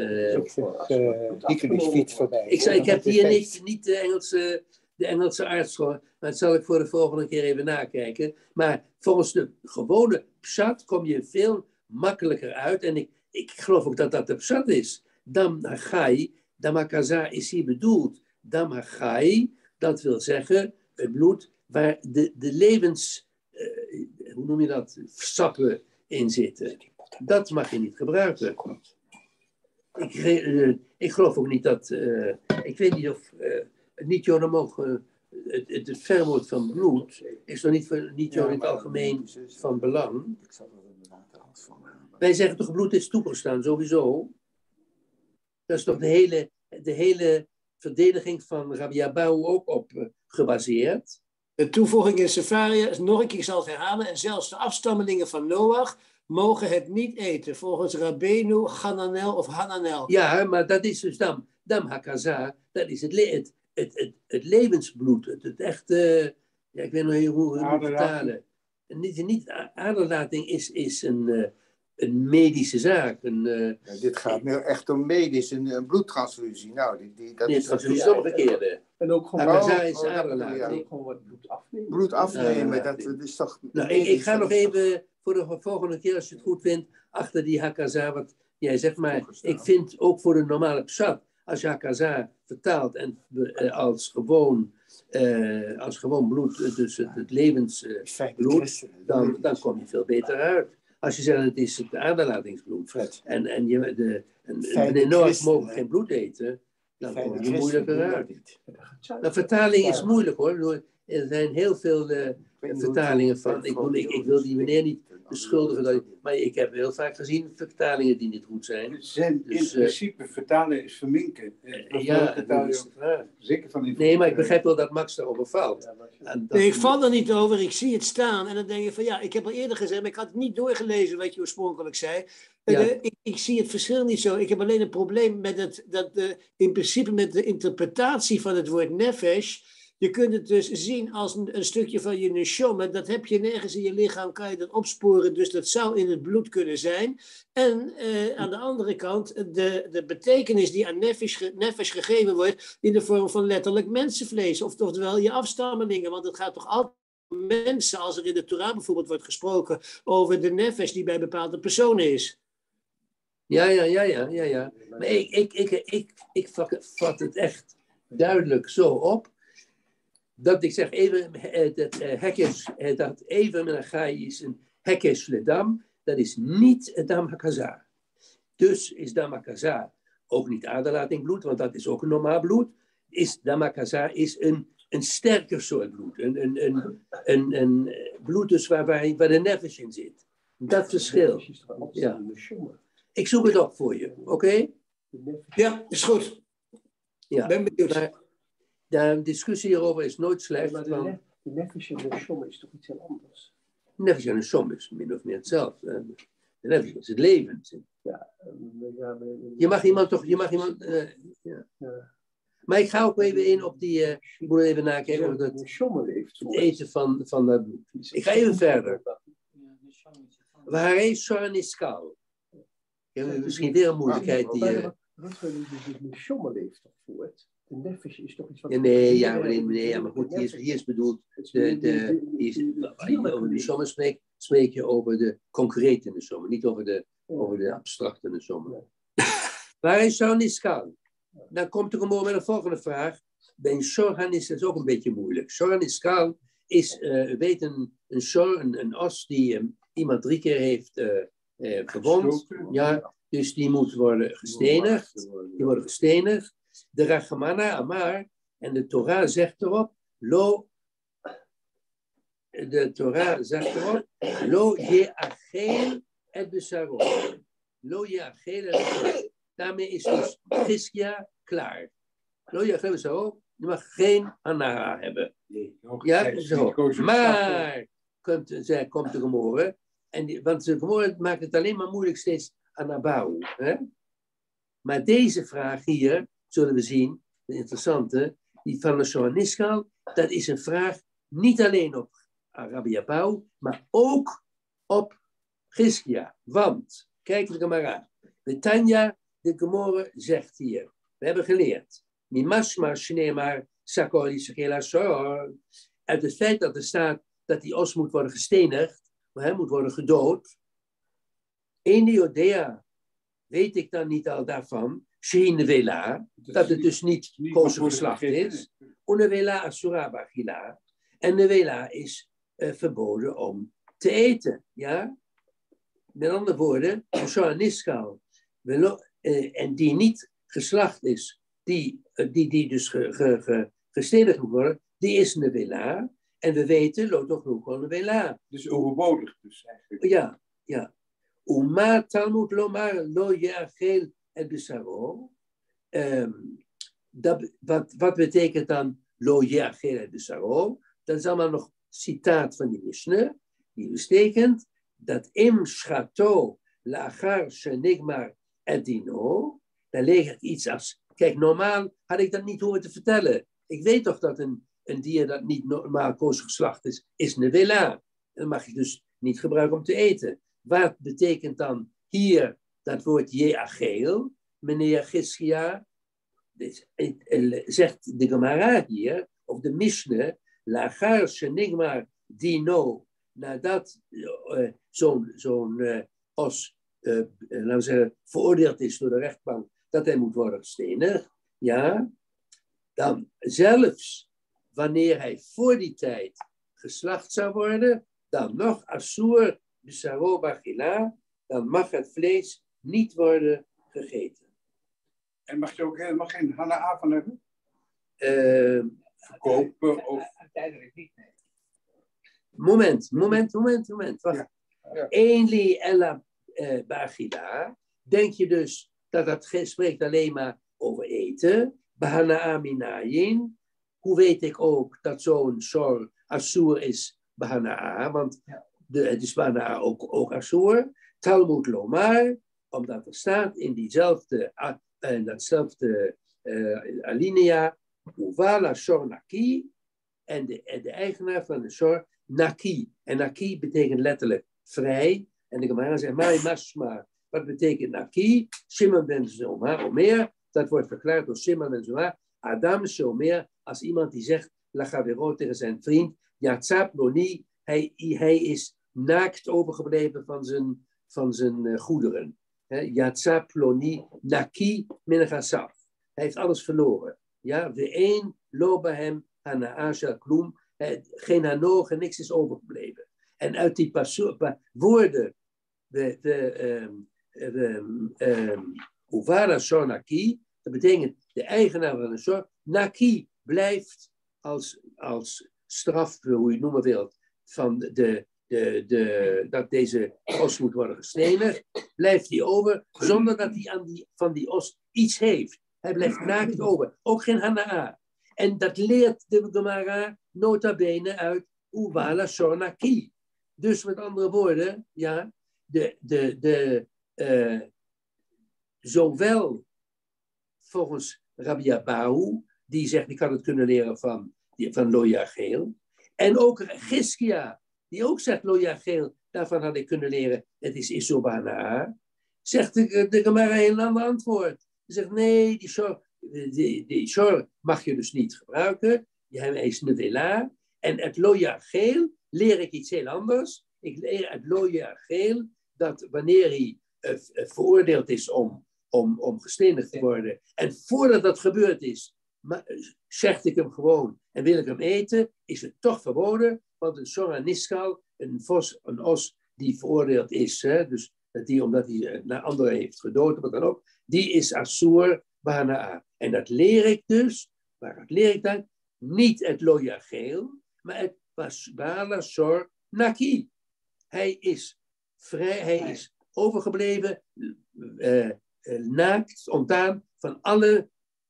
ik heb hier niet de Engelse Aardschool, maar dat zal ik voor de volgende keer even nakijken. Maar volgens de gewone pshat kom je veel makkelijker uit. En ik geloof ook dat dat de pshat is. Dam Hachai, Dam Hakazah is hier bedoeld. Dam Hachai, dat wil zeggen het bloed waar de levens... hoe noem je dat? Sappen in zitten. Dat mag je niet gebruiken. Ik geloof ook niet dat... ik weet niet of... niet-Joden mogen... het verwoord van bloed is nog niet in het algemeen van belang. Wij zeggen toch bloed is toegestaan, sowieso. Dat is toch de hele verdediging van Rabbi Abahu ook op gebaseerd. De toevoeging in Sefaria, nog een keer, ik zal het herhalen, en zelfs de afstammelingen van Noach mogen het niet eten, volgens Rabbeinu Hananel of Hananel. Ja, maar dat is dus Dam Hakazah, dat is het levensbloed, het echte, ja, ik weet nog niet hoe we het vertalen. Niet aderlating is een medische zaak. Dit gaat nu echt om medisch, een bloedtransfusie. Nou, dat is transfusie is omgekeerde. En ook gewoon, is aderlating. Gewoon wat bloed afnemen. Bloed afnemen, dat is toch... Nou, ik ga nog even voor de volgende keer, als je het goed vindt, achter die Hakazah, wat jij zegt. Maar ik vind ook voor de normale pshat, als je Hakazah vertaalt en als gewoon bloed, dus het levensbloed, dan kom je veel beter uit. Als je zegt het is het aderlatingsbloed en meneer Noach mogen geen bloed eten, dan kom je moeilijker uit. De vertaling is moeilijk hoor. Er zijn heel veel vertalingen van. Ik wil die meneer niet beschuldigen. Maar ik heb heel vaak gezien vertalingen die niet goed zijn. Zijn in principe vertalen is verminken. Dat is de vraag. Zeker van die. Nee, maar ik begrijp wel dat Max daarover valt. Nee, ik val er niet over. Ik zie het staan. En dan denk je van ja, ik heb al eerder gezegd, maar ik had het niet doorgelezen wat je oorspronkelijk zei. Ik zie het verschil niet zo. Ik heb alleen een probleem met in principe met de interpretatie van het woord nefesh. Je kunt het dus zien als een stukje van je neshama. Dat heb je nergens in je lichaam, kan je dat opsporen. Dus dat zou in het bloed kunnen zijn. En aan de andere kant, de betekenis die aan nefesh gegeven wordt in de vorm van letterlijk mensenvlees. Oftewel je afstammelingen. Want het gaat toch altijd om mensen, als er in de Torah bijvoorbeeld wordt gesproken over de nefesh die bij bepaalde personen is. Ja. Maar ik vat het echt duidelijk zo op. Dat ik zeg even, dat even met een gaai is een hekesh ledam, dat is niet dam hakaza. Dus is dam hakaza ook niet aderlating bloed, want dat is ook een normaal bloed. Dam hakaza is een sterker soort bloed. Een bloed dus waar de nefesh in zit. Dat verschil. Ja. Ik zoek het op voor je, oké? Ja, is goed. Ja. Ben benieuwd. De discussie hierover is nooit slecht. Maar de nefesh en de shom is toch iets heel anders? Nefesh en de shom is min of meer hetzelfde. De nefesh is het leven. Je mag iemand... Ja. Maar ik ga ook even in op die... ik moet even nakijken over het eten van dat bloed. Ik ga even verder. Waar is Sorniskal? Ik heb misschien weer een moeilijkheid die... De shom leeft toch voort? De nefesh is toch iets wat... Nee, maar goed, hier is bedoeld... over de sommen spreek je over de concrete sommen, niet over de abstracte sommen. Waar is Sorniskal? Dan komt er gewoon met een volgende vraag. Bij Shorhan is dat ook een beetje moeilijk. Sorniskal is, weet een os die iemand 3 keer heeft gewond. Ja, dus die moet worden gestenigd. Die worden gestenigd. De Rachamana Amar en de Torah zegt erop, lo ye'achel et besaro. Lo ye'achel et besaro. Daarmee is dus Chizkia klaar. Lo ye'achel et besaro, je mag geen anara hebben. Ja, zo. Maar komt de gemoren, want de gemoren maakt het alleen maar moeilijk steeds anabau. Hè? Maar deze vraag hier, zullen we zien, de interessante, die van de Sorniskal, dat is een vraag niet alleen op Rabbi Abau, maar ook op Chizkia. Want, kijk er maar aan. De Tanya, de Gemore, zegt hier, we hebben geleerd, Mimashma Shneemar Sakoli Sakela Sor, uit het feit dat er staat dat die os moet worden gestenigd, maar hij moet worden gedood. Eni Odea, weet ik dan niet al daarvan, Shein Vela, dat het dus niet kozen geslacht is. Une Vela Asura Bachila. En de Vela is verboden om te eten. Ja? Met andere woorden, een Sorniskal, en die niet geslacht is, die dus gestenigd moet worden, die is een Vela. En we weten, toch ook wel een Vela. Dus overbodig dus eigenlijk. Ja. Uma Talmud Lomar lo ye'achel et besaro. Wat betekent dan lo ye'achel et besaro? Dat is allemaal nog citaat van die Mishnah. Die betekent dat im schato lachar shenigmar et dino. Daar ligt iets als... Kijk, normaal had ik dat niet hoeven te vertellen. Ik weet toch dat een dier dat niet normaal koos geslacht is een vela. Dat mag je dus niet gebruiken om te eten. Wat betekent dan hier dat woord je'achel, meneer Chizkia? Zegt de Gemara hier, of de Mishnah, lachar shenigmar dino, nadat zo'n os, laten we zeggen, veroordeeld is door de rechtbank, dat hij moet worden gestenigd, ja, dan zelfs wanneer hij voor die tijd geslacht zou worden, dan nog asur besaro bachila, dan mag het vlees niet worden gegeten. En mag je ook helemaal geen hana van hebben? Verkopen of... Uiteindelijk niet, nee. Moment. Wacht. Ja. Ja. Eén ella bachila. Denk je dus dat spreekt alleen maar over eten? Bahana minayin. Hoe weet ik ook dat zo'n Shor Asur is Bahana? Want het is Bahana ook Asur. Talmud Lomar, omdat er staat in datzelfde alinea, Uvala Shor Naki, en de eigenaar van de Shor Naki. En Naki betekent letterlijk vrij. En de Gemara zegt, Mai Mashma, wat betekent Naki? Shimon ben Zoma, Omer, dat wordt verklaard door Shimon ben Zoma, Adam Shomer, als iemand die zegt, Lachavero tegen zijn vriend, Yatzap Loni, hij is naakt overgebleven van zijn goederen. Yatzap Loni, Naki Minachasaf. Hij heeft alles verloren. Ja, de een loba hem Hanaasha Klum, geen hanoog en niks is overgebleven. En uit die woorden, Uvara Shor Naki, dat betekent de eigenaar van de Shor, Naki blijft als straf, hoe je het noemen wilt, van dat deze os moet worden gestenigd, blijft hij over, zonder dat hij van die os iets heeft. Hij blijft naakt over, ook geen hana'a. En dat leert de Gemara nota bene uit Uvala Shor Naki. Dus met andere woorden, ja, zowel volgens Rabbi Abahu, die zegt, ik had het kunnen leren van Loya Geel, en ook Giskia, die ook zegt, Loya Geel, daarvan had ik kunnen leren, het is Isobana, zegt de Gemara een ander antwoord. Hij zegt, nee, die shor mag je dus niet gebruiken, hij is nevela, en het Loya Geel leer ik iets heel anders. Ik leer uit Loya Geel dat wanneer hij veroordeeld is om gestenigd te worden, en voordat dat gebeurd is, zegt ik hem gewoon en wil ik hem eten, is het toch verboden, want een Shora Niskal, een os die veroordeeld is, dus omdat hij naar anderen heeft gedood, wat dan ook, die is Asur Bana'a. En dat leer ik dus, waaruit leer ik dan? Niet het Loya Geel, maar het Bala Shor Naki. Hij is vrij, hij is overgebleven, naakt, ontdaan van alle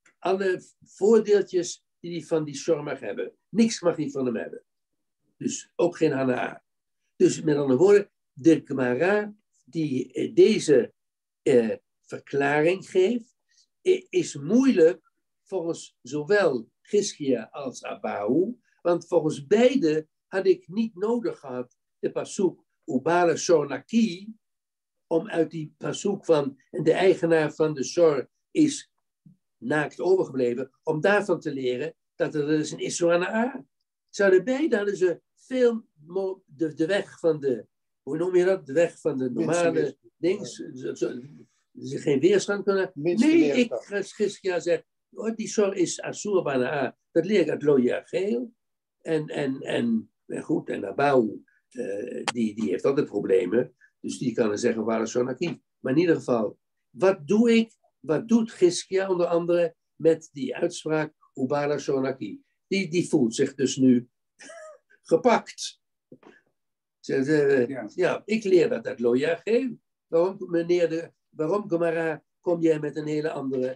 voordeeltjes die hij van die shor mag hebben. Niks mag hij van hem hebben. Dus ook geen hana'a. Dus met andere woorden, de Gemara die deze verklaring geeft, is moeilijk volgens zowel Giskia als Abahu, want volgens beide had ik niet nodig gehad de pasuk Ubala Shor Naki, om uit die pasuk van de eigenaar van de shor is naakt overgebleven, om daarvan te leren dat er is een Isra Na'a. Zouden beide hadden ze veel de weg van de, hoe noem je dat? De weg van de normale dingen, ze geen weerstand kunnen. Nee, ik, Giskia zegt, die shor is Asur Bana'a. Dat leer ik uit Loya Geel. En goed, en Abahu, die heeft altijd problemen. Dus die kan zeggen, waar is Shonaki? Maar in ieder geval, wat doet Giskia onder andere met die uitspraak Ubala Shonaki? Die voelt zich dus nu gepakt. Ja, ik leer dat uit Loya Geel. Waarom Gemara kom jij met een hele andere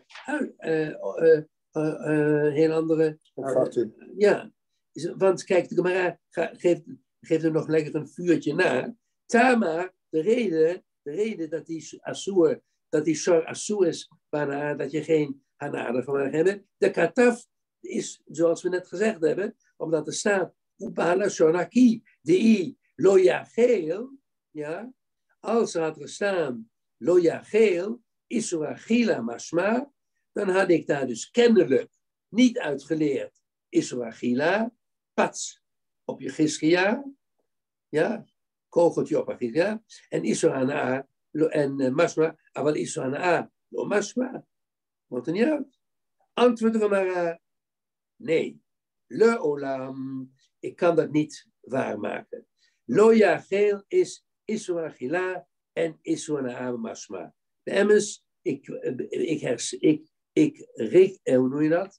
ja, want kijk, de Gemara geeft er nog lekker een vuurtje na. Tama, de reden dat die shor asur is, dat je geen hanade van mag hebben. De kataf is, zoals we net gezegd hebben, omdat er staat, Ubala shonaki, de Loya Geel, ja, als er had gestaan, Loya Geel, Isra Gila Mashma, dan had ik daar dus kennelijk niet uitgeleerd, Isra Gila, pats op je Giskia, ja, kogeltje op je Giskia, en Isra Na'a, en Mashma, aval Isra Na'a, lo Mashma, komt er niet uit. Antwoorden we maar, nee, le olam, ik kan dat niet waarmaken. Loya Geel is Isra Gila en Isra Na'a Mashma. De emmers, hoe noem je dat?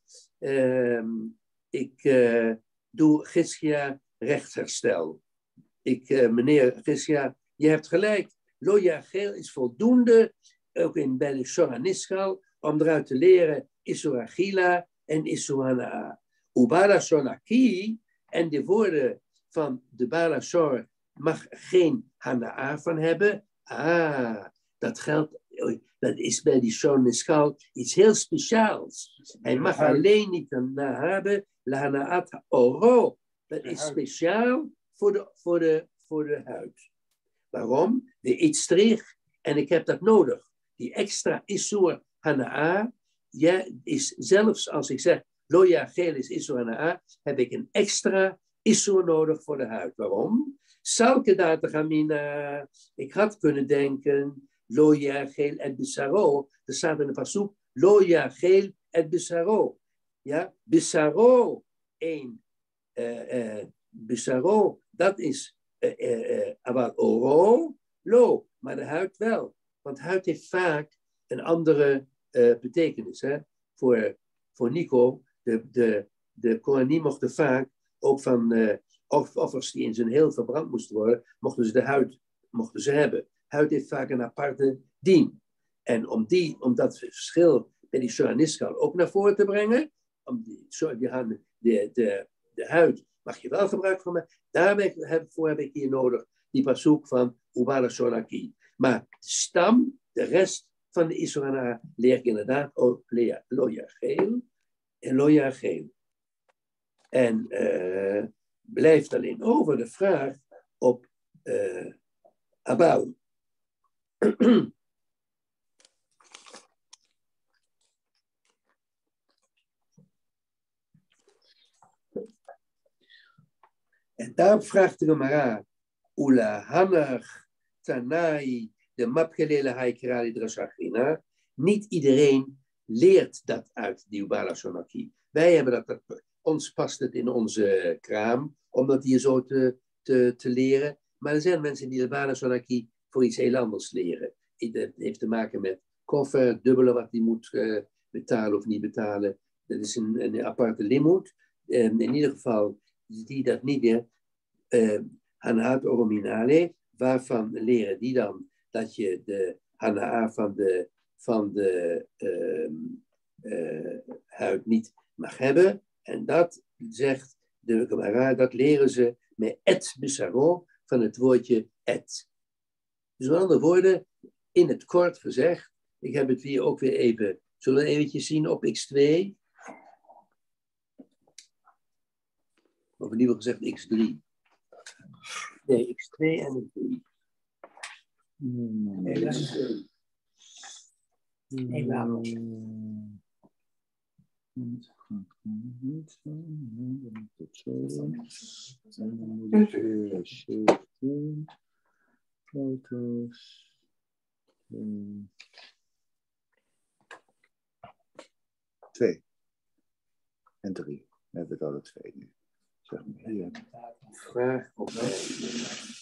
Ik doe Giskia rechtsherstel. Meneer Giskia, Je hebt gelijk. Loya Geel is voldoende, ook bij de Shora Niskal, om eruit te leren Isur Achila en Isur Hana'a. Ubala Shonaki en de woorden van de Bala Shor mag geen Hana'a van hebben. Dat geldt, dat is bij die Shor Niskal iets heel speciaals. Hij mag alleen niet een Hana'a hebben, la Hana'at Oro. Dat is speciaal voor de huid. Waarom? De Itztrich, en ik heb dat nodig. Die extra Isur Hana'a, ja, is zelfs als ik zeg, Loya Geel is Isur Hana'a, heb ik een extra Isur nodig voor de huid. Waarom? Salke data gamina. Ik had kunnen denken, Loya Geel et Bissaro. Er staat in de pasuk, Loya Geel et Bissaro. Ja, Bissaro, één. Bissaro, dat is aber oro, lo, maar de huid wel. Want huid heeft vaak een andere betekenis. Hè? Voor Nico, de Kohanim mochten vaak, ook van offers die in zijn heel verbrand moesten worden, mochten ze de huid hebben. Huid heeft vaak een aparte dien. En om dat verschil bij die Shora Niskal ook naar voren te brengen, de huid mag je wel gebruik van maken. Daarvoor heb ik hier nodig die pasuk van Ubala Shonaki. Maar de stam, de rest van de Isur Hana'a, leer ik inderdaad ook Loya Geel en Loya Geel. En blijft alleen over de vraag op Abau. En daarop vraagt de Gemara, Ula Hanach Tanai de Mapgelele Haikerali Drashachina. Niet iedereen leert dat uit die Ubala Shonaki. Wij hebben dat, ons past het in onze kraam, om dat hier zo te leren. Maar er zijn mensen die de Ubala Shonaki voor iets heel anders leren. Dat heeft te maken met koffer, dubbele wat die moet betalen of niet betalen. Dat is een aparte limut. In ieder geval, die dat niet meer Hanaat Orominale, waarvan leren die dan dat je de Hana'a van de huid niet mag hebben. En dat zegt de Gemara, dat leren ze met et besaro van het woordje et. Dus met andere woorden, in het kort gezegd, ik heb het hier ook weer even, zullen we eventjes zien op x2? Of in ieder geval gezegd x3. Nee, x2 en x3. Twee en drie. We hebben het alle twee nu. Zeg maar hier. Vraag op